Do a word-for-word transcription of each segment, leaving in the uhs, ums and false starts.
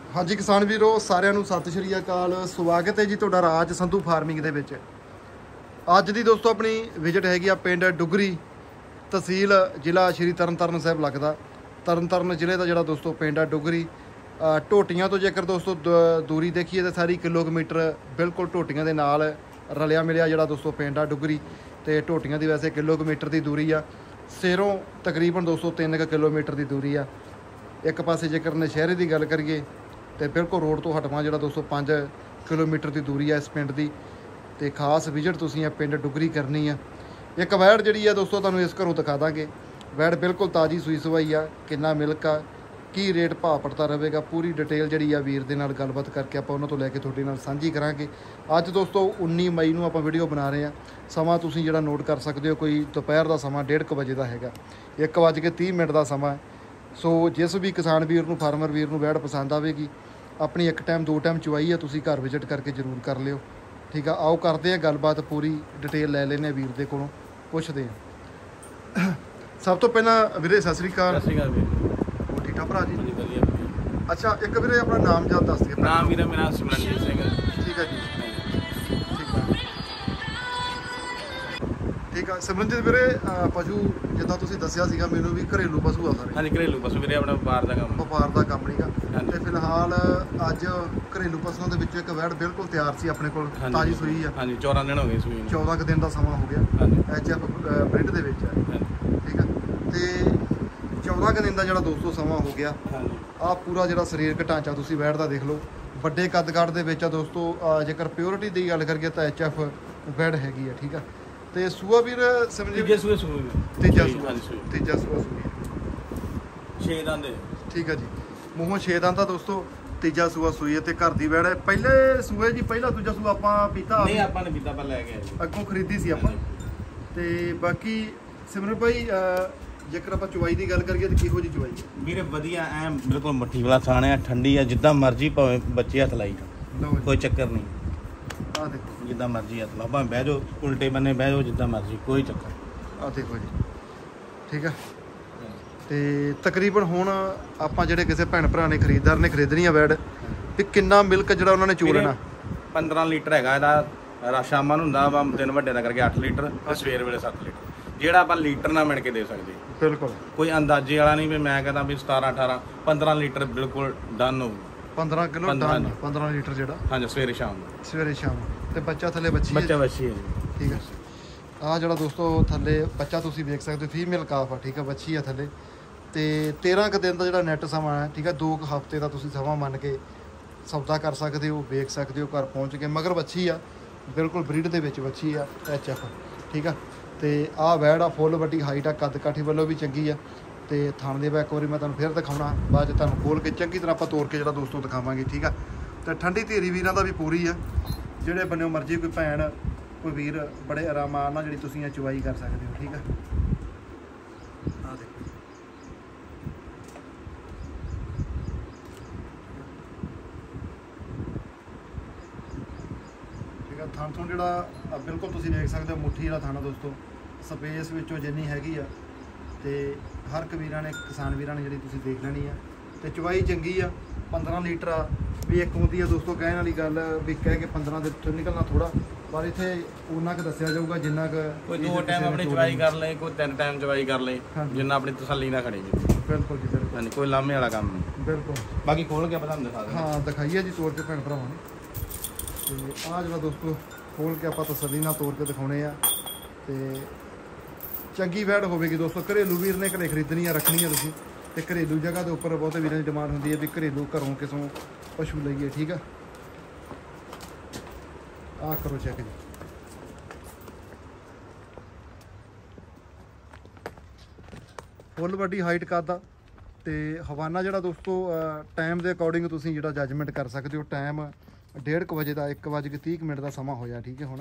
हाँ जी किसान वीरो सारिਆਂ ਨੂੰ सत श्री अकाल स्वागत है जी ਤੁਹਾਡਾ ਰਾਜ ਸੰਧੂ ਫਾਰਮਿੰਗ ਦੇ ਵਿੱਚ। ਅੱਜ ਦੀ ਦੋਸਤੋ ਆਪਣੀ ਵਿਜ਼ਿਟ ਹੈਗੀ ਆ ਪਿੰਡ ਡੁਗਰੀ, ਤਹਿਸੀਲ ਜ਼ਿਲ੍ਹਾ ਸ਼੍ਰੀ ਤਰਨਤਾਰਨ ਸਾਹਿਬ ਲੱਗਦਾ। ਤਰਨਤਾਰਨ ਜ਼ਿਲ੍ਹੇ ਦਾ ਜਿਹੜਾ ਦੋਸਤੋ ਪਿੰਡ ਆ ਡੁਗਰੀ। ਢੋਟੀਆਂ ਤੋਂ ਜੇਕਰ ਦੋਸਤੋ ਦੂਰੀ ਦੇਖੀਏ ਤਾਂ ਸਾਰੀ ਕਿਲੋਮੀਟਰ ਬਿਲਕੁਲ ਢੋਟੀਆਂ ਦੇ ਨਾਲ ਰਲਿਆ ਮਿਲਿਆ ਜਿਹੜਾ ਦੋਸਤੋ ਪਿੰਡ ਆ ਡੁਗਰੀ। ਤੇ ਢੋਟੀਆਂ ਦੀ ਵੈਸੇ ਕਿਲੋਮੀਟਰ ਦੀ ਦੂਰੀ ਆ, ਸਿਰੋਂ ਤਕਰੀਬਨ ਦੋਸਤੋ ਤਿੰਨ ਕਿਲੋਮੀਟਰ ਦੀ ਦੂਰੀ ਆ। ਇੱਕ ਪਾਸੇ ਜੇਕਰ ਨਸ਼ਹਿਰੇ ਦੀ ਗੱਲ ਕਰੀਏ तो बिल्कुल रोड तो हटवा जो दोस्तों पाँच किलोमीटर की दूरी है इस पिंड की। तो खास विजिट तुसीं पिंड डुगरी करनी है। एक वैड़ जी है दोस्तों तुहानूं इस घरों दिखा देंगे। वैड़ बिल्कुल ताज़ी सूई सवाई आ, कितना मिल्क आ, की रेट भाव पड़ता रहेगा, पूरी डिटेल जी आ वीर दे नाल गलबात करके आपां उन्हां तों लैके तुहाडे नाल सांझी करांगे। अज दोस्तों उन्नी मई नूं आपां वीडियो बना रहे हैं। समा तुसीं जिहड़ा नोट कर सकते हो, कोई दोपहर का समा डेढ़ क बजे का हैगा, एक बज के तीह मिनट का समा है। सो जिस भी किसान वीर नूं फार्मर वीर नूं वैड़ पसंद आवेगी, अपनी एक टाइम दो टाइम चुवाई है, तुसीं घर विजिट करके जरूर कर लियो। ठीक है, आओ करते हैं गलबात, पूरी डिटेल लै लेने वीर दे कोलों, पुछदे हैं। सब तो पहला वीरे सत श्री अकाल। सत श्री अकाल वीर, हो ठीक ठाक भरा जी? जी वधिया। अच्छा एक वीरे अपना नाम याद दस दिए। नाम वीरे मेरा सिमरनजीत सिंह है। ठीक है जी, ठीक है ठीक है। सिमरनजीत वीरे पशु जिद्दां तुसीं दस्सिया सीगा मैनूं भी घरेलू पशु आ सारे? हाँ जी घरेलू पशु वीरे, अपना व्यापार का काम। व्यापार का काम नहीं गा। ਤੇ ਫਿਲਹਾਲ ਅੱਜ ਘਰੇਲੂ ਪਸ਼ੂਆਂ ਦੇ ਵਿੱਚ ਇੱਕ ਵੈੜ ਬਿਲਕੁਲ ਤਿਆਰ ਸੀ ਆਪਣੇ ਕੋਲ, ਤਾਜ਼ੀ ਸੂਈ ਆ। ਹਾਂਜੀ ਚੌਦਾਂ ਦਿਨ ਹੋ ਗਏ ਸੂਈ ਨੂੰ। ਚੌਦਾਂ ਕੁ ਦਿਨ ਦਾ ਸਮਾਂ ਹੋ ਗਿਆ। ਹਾਂਜੀ ਐਚ ਐਫ ਬ੍ਰਿਡ ਦੇ ਵਿੱਚ ਹੈ। ਠੀਕ ਆ, ਤੇ ਚੌਦਾਂ ਕੁ ਦਿਨ ਦਾ ਜਿਹੜਾ ਦੋਸਤੋ ਸਮਾਂ ਹੋ ਗਿਆ। ਹਾਂਜੀ ਆਹ ਪੂਰਾ ਜਿਹੜਾ ਸਰੀਰਕ ਢਾਂਚਾ ਤੁਸੀਂ ਵੈੜ ਦਾ ਦੇਖ ਲਓ, ਵੱਡੇ ਕੱਦ ਕਾਠ ਦੇ ਵਿੱਚ ਆ ਦੋਸਤੋ। ਜੇਕਰ ਪਿਓਰਿਟੀ ਦੀ ਗੱਲ ਕਰੀਏ ਤਾਂ ਐਚ ਐਫ ਵੈੜ ਹੈਗੀ ਆ। ਠੀਕ ਆ, ਤੇ ਸੂਆ ਵੀਰ ਸਮਝੀ ਤੀਜੇ ਸੂਏ ਸੂਏ ਤੀਜਾ ਸੂਆ ਹਾਂਜੀ ਸੂਈ ਤੀਜਾ ਸੂਆ ਸੂਈ ਛੇ ਦੰਦ। ਠੀਕ ਹੈ ਜੀ, ਮੂੰਹੋਂ ਛੇ ਦੰਦ ਦਾ ਦੋਸਤੋ ਤੀਜਾ ਸੂਆ ਸੂਈ ਹੈ ਤੇ ਘਰ ਦੀ ਵੈੜ ਹੈ। ਪਹਿਲੇ ਸੂਏ ਜੀ ਪਹਿਲਾ ਦੂਜਾ ਸੂਆ ਆਪਾਂ ਪੀਤਾ ਨਹੀਂ, ਆਪਾਂ ਨੇ ਪੀਤਾ, ਪਰ ਲੈ ਕੇ ਆਏ ਜੀ, ਅੱਗੋਂ ਖਰੀਦੀ ਸੀ ਆਪਾਂ। ਤੇ ਬਾਕੀ ਸਿਮਰਨ ਭਾਈ ਜੇਕਰ ਆਪਾਂ ਚੁਵਾਈ ਦੀ ਗੱਲ ਕਰੀਏ ਤਾਂ ਕਿਹੋ ਜਿਹੀ ਚੁਵਾਈ ਹੈ ਵੀਰੇ? ਵਧੀਆ ਐ ਬਿਲਕੁਲ ਮੱਠੀ ਵਾਲਾ ਥਾਣ ਆ, ਠੰਡੀ ਆ, ਜਿੱਦਾਂ ਮਰਜ਼ੀ ਭਾਵੇਂ ਬੱਚੇ ਹੱਥ ਲਾਈ ਲਓ ਜੀ, ਕੋਈ ਚੱਕਰ ਨਹੀਂ। ਆਹ ਦੇਖੋ ਜਿੱਦਾਂ ਮਰਜ਼ੀ ਹੱਥ ਲਾ, ਭਾਵੇਂ ਬਹਿ ਜਾਓ ਉਲਟੇ ਬੰਨੇ ਬਹਿ ਜਾਓ, ਜਿੱਦਾਂ ਮਰਜ਼ੀ ਕੋਈ ਚੱਕਰ। ਆਹ ਦੇਖੋ ਜੀ, ਠੀਕ ਆ। ਤੇ ਤਕਰੀਬਨ ਹੁਣ ਆਪਾਂ ਜਿਹੜੇ ਕਿਸੇ ਭੈਣ ਭਰਾ ਨੇ ਖਰੀਦਦਾਰ ਨੇ ਖਰੀਦਣੀ ਆ ਵੈੜ, ਵੀ ਕਿੰਨਾ ਮਿਲਕ ਜਿਹੜਾ ਉਹਨਾਂ ਨੇ ਚੋ ਲੈਣਾ? ਪੰਦਰਾਂ ਲੀਟਰ ਹੈਗਾ ਇਹਦਾ। ਸ਼ਾਮਾਂ ਨੂੰ ਹੁੰਦਾ ਵਾ ਦਿਨ ਵੱਡੇ ਦਾ ਕਰਕੇ ਅੱਠ ਲੀਟਰ ਤੇ ਸਵੇਰ ਵੇਲੇ ਸੱਤ ਲੀਟਰ, ਜਿਹੜਾ ਆਪਾਂ ਲੀਟਰ ਨਾਲ ਮਿਣ ਕੇ ਦੇ ਸਕਦੇ। ਬਿਲਕੁਲ ਕੋਈ ਅੰਦਾਜ਼ੇ ਵਾਲਾ ਨਹੀਂ ਵੀ ਮੈਂ ਕਹਿੰਦਾ ਵੀ ਸਤਾਰਾਂ ਅਠਾਰਾਂ ਪੰਦਰਾਂ ਲੀਟਰ ਬਿਲਕੁਲ ਡਨ ਹੋਊ। ਪੰਦਰਾਂ ਕਿਲੋ ਡਨ, ਪੰਦਰਾਂ ਲੀਟਰ ਜਿਹੜਾ ਹਾਂਜੀ ਸਵੇਰੇ ਸ਼ਾਮ ਨੂੰ, ਸਵੇਰੇ ਸ਼ਾਮ। ਤੇ ਬੱਚਾ ਥੱਲੇ ਬੱਚੀ ਹੈ? ਬੱਚਾ ਬੱਚੀ ਹੈ ਜੀ। ਠੀਕ ਹੈ, ਆਹ ਜਿਹੜਾ ਦੋਸਤੋ ਥੱਲੇ ਬੱਚਾ ਤੁਸੀਂ ਵੇਖ ਸਕਦੇ ਹੋ, ਫੀਮੇਲ ਕਾਫ ਆ। ਠੀਕ ਆ, ਬੱਚੀ ਆ ਥੱਲੇ। ਤੇ ਤੇਰਾਂ ਕੁ ਦਿਨ ਦਾ ਜਿਹੜਾ ਨੈਟ ਸਮਾਂ ਹੈ। ਠੀਕ ਆ, ਦੋ ਕੁ ਹਫ਼ਤੇ ਦਾ ਤੁਸੀਂ ਸਮਾਂ ਮੰਨ ਕੇ ਸੌਦਾ ਕਰ ਸਕਦੇ ਹੋ, ਵੇਖ ਸਕਦੇ ਹੋ ਘਰ ਪਹੁੰਚ ਕੇ। ਮਗਰ ਬੱਚੀ ਆ, ਬਿਲਕੁਲ ਬਰੀਡ ਦੇ ਵਿੱਚ ਬੱਚੀ ਆ ਐਚ ਐਫ। ਠੀਕ ਆ, ਤੇ ਆਹ ਵੈੜ ਆ ਫੁੱਲ ਵੱਡੀ ਹਾਈਟ ਆ, ਕੱਦ ਕਾਠੀ ਵੱਲੋਂ ਵੀ ਚੰਗੀ ਆ। ਤੇ ਥਣ ਦੇ ਵਾ ਇੱਕ ਵਾਰੀ ਮੈਂ ਤੁਹਾਨੂੰ ਫਿਰ ਦਿਖਾਉਣਾ, ਬਾਅਦ 'ਚ ਤੁਹਾਨੂੰ ਖੋਲ ਕੇ ਚੰਗੀ ਤਰ੍ਹਾਂ ਆਪਾਂ ਤੋੜ ਕੇ ਜਿਹੜਾ ਦੋਸਤੋ ਦਿਖਾਵਾਂਗੇ। ਠੀਕ ਆ, ਤੇ ਠੰਡੀ ਧੀਰੀ ਵੀਰਾਂ ਦਾ ਵੀ ਪੂਰੀ ਆ। ਜਿਹੜੇ ਬੰਨਿਓ ਮਰਜ਼ੀ ਕੋਈ ਭੈਣ ਕੋਈ ਵੀਰ ਬੜੇ ਆਰਾਮ ਨਾਲ ਜਿਹੜੀ ਤੁਸੀਂ ਇਹ ਚੁਵਾਈ ਕਰ ਸਕਦੇ ਹੋ। ਠੀਕ ਆ, ਆਹ ਦੇਖੋ ਥਣ ਤੋਂ ਜਿਹੜਾ ਬਿਲਕੁਲ ਤੁਸੀਂ ਦੇਖ ਸਕਦੇ ਹੋ, ਮੁੱਠੀ ਵਾਲਾ ਥਾਣਾ ਦੋਸਤੋ। ਸਪੇਸ ਵਿੱਚੋਂ ਜਿੰਨੀ ਹੈਗੀ ਆ, ਤੇ ਹਰ ਇੱਕ ਵੀਰਾਂ ਨੇ ਕਿਸਾਨ ਵੀਰਾਂ ਨੇ ਜਿਹੜੀ ਤੁਸੀਂ ਦੇਖ ਲੈਣੀ ਆ। ਤੇ ਚਵਾਈ ਚੰਗੀ ਆ, ਪੰਦਰਾਂ ਲੀਟਰ ਆ। ਵੀ ਇੱਕ ਹੁੰਦੀ ਆ ਦੋਸਤੋ ਕਹਿਣ ਵਾਲੀ ਗੱਲ ਵੀ ਕਹਿ ਕੇ ਪੰਦਰਾਂ ਦੇ ਤੋਂ ਨਿਕਲਣਾ ਥੋੜਾ, ਪਰ ਇੱਥੇ ਉਹਨਾਂ ਕੁ ਦੱਸਿਆ ਜਾਊਗਾ ਜਿੰਨਾ ਕੁ ਕੋਈ ਦੋ ਟਾਈਮ ਆਪਣੀ ਚਵਾਈ ਕਰ ਲਏ, ਕੋਈ ਤਿੰਨ ਟਾਈਮ ਚਵਾਈ ਕਰ ਲਏ, ਜਿੰਨਾ ਆਪਣੀ ਤਸੱਲੀ ਨਾਲ ਖੜੇ ਜੀ। ਬਿਲਕੁਲ ਜੀ ਬਿਲਕੁਲ, ਹਾਂਜੀ ਕੋਈ ਲਾਮੇ ਵਾਲਾ ਕੰਮ ਨਹੀਂ। ਬਿਲਕੁਲ, ਬਾਕੀ ਖੋਲ ਕੇ ਆਪਾਂ ਤੁਹਾਨੂੰ ਦਿਖਾ ਦਿੰਦੇ ਹਾਂ ਦਿਖਾਈਏ ਜੀ ਤੋੜ ਕੇ ਭੈਣ ਭਰਾਵਾਂ ਨੂੰ। ਤੇ ਆਹ ਜਿਹੜਾ ਦੋਸਤੋ ਖੋਲ ਕੇ ਆਪਾਂ ਤਸੱਲੀ ਨਾਲ ਤੋੜ ਕੇ ਦਿਖਾਉਣੇ ਆ। ਤੇ ਚੰਗੀ ਵੈੜ ਹੋਵੇਗੀ ਦੋਸਤੋ। ਘਰੇਲੂ ਵੀਰ ਨੇ ਘਰੇ ਖਰੀਦਣੀ ਆ, ਰੱਖਣੀ ਆ ਤੁਸੀਂ। ਤੇ ਘਰੇਲੂ ਜਗ੍ਹਾ ਦੇ ਉੱਪਰ ਬਹੁਤੇ ਵੀਰਾਂ ਦੀ ਡਿਮਾਂਡ ਹੁੰਦੀ ਹੈ ਵੀ ਘਰੇਲੂ ਘਰੋਂ ਕਿਸੋਂ ਪਸ਼ੂ ਲਈਏ। ਠੀਕ ਆ, ਆਹ ਕਰੋ ਚੈੱਕ ਜੀ। ਫੁੱਲ ਵੱਡੀ ਹਾਈਟ ਕਰਦਾ। ਤੇ ਹਵਾਨਾ ਜਿਹੜਾ ਦੋਸਤੋ ਟਾਈਮ ਦੇ ਅਕੋਰਡਿੰਗ ਤੁਸੀਂ ਜਿਹੜਾ ਜੱਜਮੈਂਟ ਕਰ ਸਕਦੇ ਹੋ। ਟਾਈਮ ਡੇਢ ਕੁ ਵਜੇ ਦਾ, ਇੱਕ ਵੱਜ ਕੇ ਤੀਹ ਮਿੰਟ ਦਾ ਸਮਾਂ ਹੋਇਆ। ਠੀਕ ਹੈ, ਹੁਣ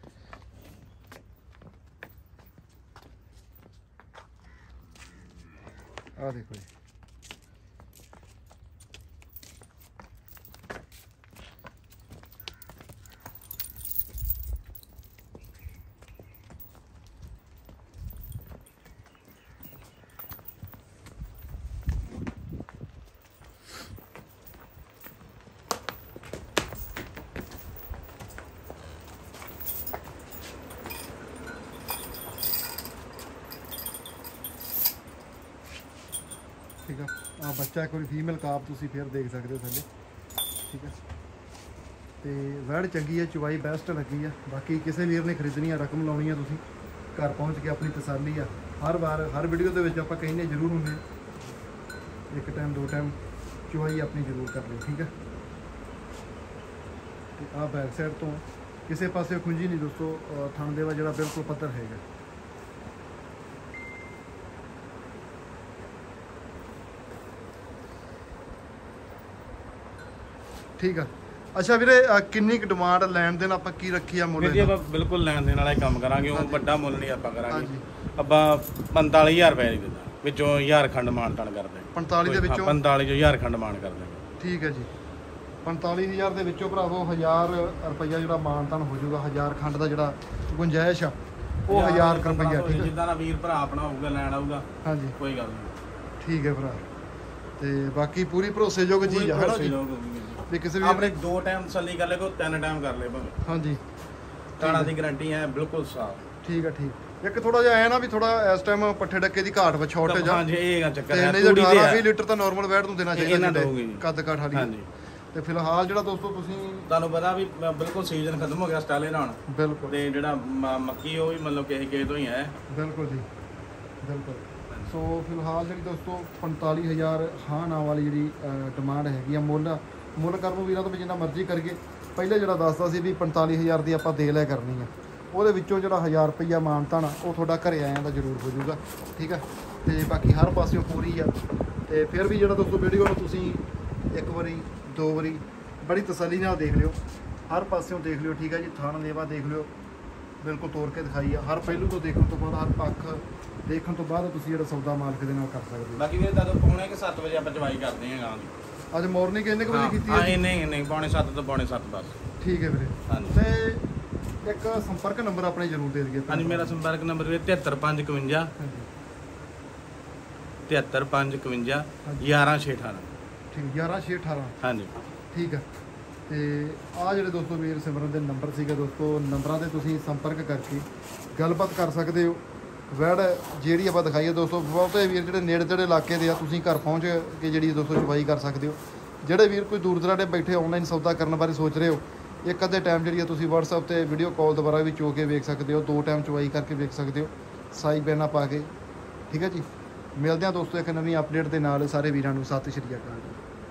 ਆਹ ਦੇਖੋ ਜੀ, ਆ ਬੱਚਾ ਕੋਈ ਫੀਮੇਲ ਕਾਫ ਤੁਸੀਂ ਫਿਰ ਦੇਖ ਸਕਦੇ ਹੋ ਥੱਲੇ, ਠੀਕ ਹੈ। ਤੇ ਵੈੜ ਚੰਗੀ ਹੈ, ਚੁਵਾਈ ਬੈਸਟ ਲੱਗੀ ਆ। ਬਾਕੀ ਕਿਸੇ ਵੀਰ ਨੇ ਖਰੀਦਣੀ ਆ, ਰਕਮ ਲਾਉਣੀ ਆ, ਤੁਸੀਂ ਘਰ ਪਹੁੰਚ ਕੇ ਆਪਣੀ ਤਸੱਲੀ ਆ। ਹਰ ਵਾਰ ਹਰ ਵੀਡੀਓ ਦੇ ਵਿੱਚ ਆਪਾਂ ਕਹਿੰਦੇ ਜ਼ਰੂਰ ਹੁੰਦੇ, ਇੱਕ ਟਾਈਮ ਦੋ ਟਾਈਮ ਚੁਵਾਈ ਆਪਣੀ ਜ਼ਰੂਰ ਕਰ ਲਿਓ, ਠੀਕ ਹੈ। ਤੇ ਆਹ ਬੈਕ ਸਾਈਡ ਤੋਂ ਕਿਸੇ ਪਾਸੇ ਖੁੰਝੀ ਨਹੀਂ ਦੋਸਤੋ, ਥਣ ਦੇਵਾ ਜਿਹੜਾ ਬਿਲਕੁਲ ਪੱਧਰ ਹੈਗਾ। ਠੀਕ ਆ। ਅੱਛਾ ਵੀਰੇ, ਅ, ਕਿੰਨੀ ਕੁ ਡਿਮਾਂਡ ਲੈਣ ਦੇਣ ਆਪਾਂ ਕੀ ਰੱਖੀ ਆ ਮੁੱਲ ਵੀਰ ਜੀ ਇਹਦਾ? ਆਪਾਂ ਬਿਲਕੁਲ ਲੈਣ ਦੇਣ ਵਾਲਾ ਹੀ ਕੰਮ ਕਰਾਂਗੇ, ਉਹ ਹਾਂਜੀ। ਵੱਡਾ ਮੁੱਲ ਨਹੀਂ ਆਪਾਂ ਕਰਾਂਗੇ। ਹਾਂਜੀ। ਆਪਾਂ ਪੰਤਾਲੀ ਹਜ਼ਾਰ ਰੁਪਏ ਦੀ ਦਿੰਦਾ, ਵਿੱਚੋਂ ਹਜ਼ਾਰ ਖੰਡ ਮਾਨ ਤਾਨ ਕਰਦੇ ਪੰਤਾਲੀ ਦੇ ਵਿੱਚੋਂ? ਪੰਤਾਲੀ ਚੋਂ ਹਜ਼ਾਰ ਖੰਡ ਮਾਨ ਕਰਦੇ। ਠੀਕ ਹੈ ਜੀ, ਪੰਤਾਲੀ ਹਜ਼ਾਰ ਦੇ ਵਿੱਚੋਂ ਭਰਾਵੋ ਹਜ਼ਾਰ ਰੁਪਈਆ ਜਿਹੜਾ ਮਾਨਤਾਨ ਹੋ ਜਾਊਗਾ। ਹਜ਼ਾਰ ਖੰਡ ਦਾ ਜਿਹੜਾ ਗੁੰਜਾਇਸ਼ ਆ ਉਹ ਹਜ਼ਾਰ ਰੁਪਈਆ, ਠੀਕ ਹੈ। ਜਿੱਦਾਂ ਦਾ ਵੀਰ ਭਰਾ ਆਪਣਾ ਹੋਊਗਾ ਲੈਣ ਆਊਗਾ, ਹਾਂਜੀ ਕੋਈ ਗੱਲ ਨਹੀਂ। ਠੀਕ ਹੈ ਭਰਾ। ਤੇ ਬਾਕੀ ਪੂਰੀ ਭਰੋਸੇਯੋਗ ਚੀਜ਼ ਆ, ਹੈ ਨਾ ਜੀ? ਵੀ ਕਿਸੇ ਵੀ ਆਪਣੇ ਦੋ ਟਾਈਮ ਤਸੱਲੀ ਕਰ ਲੈ, ਕੋ ਤਿੰਨ ਟਾਈਮ ਕਰ ਲੈ ਭਾਵੇਂ। ਹਾਂਜੀ, ਤਾਣਾ ਦੀ ਗਾਰੰਟੀ ਹੈ ਬਿਲਕੁਲ ਸਾਫ। ਠੀਕ ਹੈ ਠੀਕ। ਇੱਕ ਥੋੜਾ ਜਿਹਾ ਐ ਨਾ ਵੀ ਥੋੜਾ ਇਸ ਟਾਈਮ ਪੱਠੇ ਡੱਕੇ ਦੀ ਘਾਟ ਵਾ, ਸ਼ਾਰਟੇਜ ਆ। ਹਾਂਜੀ, ਇਹ ਚੱਕਰ ਤੇ ਹੈ। ਨਹੀਂ ਤਾਂ ਅਠਾਰਾਂ ਵੀਹ ਲੀਟਰ ਤਾਂ ਨਾਰਮਲ ਵੈਟ ਨੂੰ ਦੇਣਾ ਚਾਹੀਦਾ, ਇਹਨਾਂ ਦੋਗੇ ਜੀ ਕੱਦ ਕਾਠ ਵਾਲੀ। ਹਾਂਜੀ। ਤੇ ਫਿਲਹਾਲ ਜਿਹੜਾ ਦੋਸਤੋ ਤੁਸੀਂ ਤੁਹਾਨੂੰ ਪਤਾ ਵੀ ਬਿਲਕੁਲ ਸੀਜ਼ਨ ਖਤਮ ਹੋ ਗਿਆ ਸਟਾਲੇ ਦਾ ਹੁਣ, ਬਿਲਕੁਲ ਤੇ ਜਿਹੜਾ ਮ- ਮੱਕੀ ਉਹ ਵੀ ਮਤਲਬ ਕਿਸੇ ਕਿਸੇ ਤੋਂ ਹੀ ਹੈ। ਬਿਲਕੁਲ ਜੀ, ਬਿਲਕੁਲ। ਸੋ ਫਿਲਹਾਲ ਜਿਹੜੀ ਦੋਸਤੋ ਪੰਤਾਲੀ ਹਜ਼ਾਰ ਹਾਂ ਨਾ ਵਾਲੀ ਜਿਹੜੀ ਡਿਮਾਂਡ ਹੈਗੀ ਆ, ਮੁੱਲ ਮੁੱਲ ਕਰਨ ਨੂੰ ਵੀਰਾਂ ਤੋਂ ਵੀ ਜਿੰਨਾ ਮਰਜ਼ੀ ਕਰੀਏ। ਪਹਿਲੇ ਜਿਹੜਾ ਦੱਸਦਾ ਸੀ ਵੀ ਪੰਤਾਲੀ ਹਜ਼ਾਰ ਦੀ ਆਪਾਂ ਦੇ ਲੈ ਕਰਨੀ ਆ, ਉਹਦੇ ਵਿੱਚੋਂ ਜਿਹੜਾ ਹਜ਼ਾਰ ਰੁਪਈਆ ਮਾਨਤਾਨ ਉਹ ਤੁਹਾਡਾ ਘਰੇ ਆਇਆਂ ਦਾ ਜ਼ਰੂਰ ਹੋ ਜਾਊਗਾ, ਠੀਕ ਹੈ। ਤੇ ਬਾਕੀ ਹਰ ਪਾਸਿਓਂ ਪੂਰੀ ਆ। ਤੇ ਫਿਰ ਵੀ ਜਿਹੜਾ ਦੋਸਤੋ ਵੀਡੀਓ ਨੂੰ ਤੁਸੀਂ ਇੱਕ ਵਾਰੀ ਦੋ ਵਾਰੀ ਬੜੀ ਤਸੱਲੀ ਨਾਲ ਦੇਖ ਲਿਓ, ਹਰ ਪਾਸਿਓਂ ਦੇਖ ਲਿਓ, ਠੀਕ ਹੈ ਜੀ। ਥਣ ਲੇਵਾ ਦੇਖ ਲਿਓ, ਬਿਲਕੁਲ ਤੋੜ ਕੇ ਦਿਖਾਈ ਆ। ਹਰ ਪਹਿਲੂ ਤੋਂ ਦੇਖਣ ਤੋਂ ਬਾਅਦ, ਹਰ ਪੱਖ ਦੇਖਣ ਤੋਂ ਬਾਅਦ ਤੁਸੀਂ ਜਿਹੜਾ ਸੌਦਾ ਮਾਲਕ ਦੇ ਨਾਲ ਕਰ ਸਕਦੇ ਹੋ। ਬਾਕੀ ਵੀਰ ਤੁਹਾਨੂੰ ਪੌਣੇ ਕਿ ਸੱਤ ਵਜੇ ਆਪਾਂ ਚਵਾਈ ਕਰਦੇ ਹਾਂ ਗਾਂ ਦੀ। ਅੱਜ ਮਾਰਨਿੰਗ ਕਿੰਨੇ ਕੁ ਵਜੇ ਕੀਤੀ ਹਾਂ, ਹੈ? ਨਹੀਂ ਨਹੀਂ ਪੌਣੇ ਸੱਤ ਤੋਂ ਪੌਣੇ ਸੱਤ ਬਸ। ਠੀਕ ਹੈ ਵੀਰੇ। ਹਾਂਜੀ। ਤੇ ਇੱਕ ਸੰਪਰਕ ਨੰਬਰ ਆਪਣੇ ਜ਼ਰੂਰ ਦੇ ਦਈਏ। ਹਾਂਜੀ, ਮੇਰਾ ਸੰਪਰਕ ਨੰਬਰ ਹੈ ਤਿਹੱਤਰ ਪੰਜ ਇਕਵੰਜਾ ਹਾਂਜੀ ਤਿਹੱਤਰ ਪੰਜ ਇਕਵੰਜਾ ਗਿਆਰਾਂ ਛੇ ਅਠਾਰਾਂ। ਠੀਕ, ਗਿਆਰਾਂ ਛੇ ਅਠਾਰਾਂ। ਹਾਂਜੀ ਠੀਕ ਹੈ। ਤੇ ਆ ਜਿਹੜੇ ਦੋਸਤੋ ਵੀਰ ਸਿਮਰਨ ਦੇ ਨੰਬਰ ਸੀਗੇ ਦੋਸਤੋ, ਨੰਬਰਾਂ ਤੇ ਤੁਸੀਂ ਸੰਪਰਕ ਕਰਕੇ ਗੱਲਬਾਤ ਕਰ ਸਕਦੇ ਹੋ। ਵੈੜ ਜਿਹੜੀ ਆਪਾਂ ਦਿਖਾਈਏ ਦੋਸਤੋ, ਬਹੁਤੇ ਵੀਰ ਜਿਹੜੇ ਨੇੜੇ ਤੇੜੇ ਇਲਾਕੇ ਦੇ ਆ, ਤੁਸੀਂ ਘਰ ਪਹੁੰਚ ਕੇ ਜਿਹੜੀ ਦੋਸਤੋ ਚਵਾਈ ਕਰ ਸਕਦੇ ਹੋ। ਜਿਹੜੇ ਵੀਰ ਕੋਈ ਦੂਰ ਦਰਾਡੇ ਬੈਠੇ ਆਨਲਾਈਨ ਸੌਦਾ ਕਰਨ ਬਾਰੇ ਸੋਚ ਰਹੇ ਹੋ, ਇੱਕ ਅੱਧੇ ਟਾਈਮ ਜਿਹੜੀ ਆ ਤੁਸੀਂ WhatsApp ਤੇ ਵੀਡੀਓ ਕਾਲ ਦੁਆਰਾ ਵੀ ਚੋ ਕੇ ਵੇਖ ਸਕਦੇ ਹੋ, ਦੋ ਟਾਈਮ ਚਵਾਈ ਕਰਕੇ ਵੇਖ ਸਕਦੇ ਹੋ, ਸਾਈ ਬੈਨਾ ਪਾ ਕੇ, ਠੀਕ ਹੈ ਜੀ। ਮਿਲਦੇ ਹਾਂ ਦੋਸਤੋ ਇੱਕ ਨਵੀਂ ਅਪਡੇਟ ਦੇ ਨਾਲ। ਸਾਰੇ ਵੀਰਾਂ ਨੂੰ ਸਤਿ ਸ਼੍ਰੀ ਅਕਾਲ।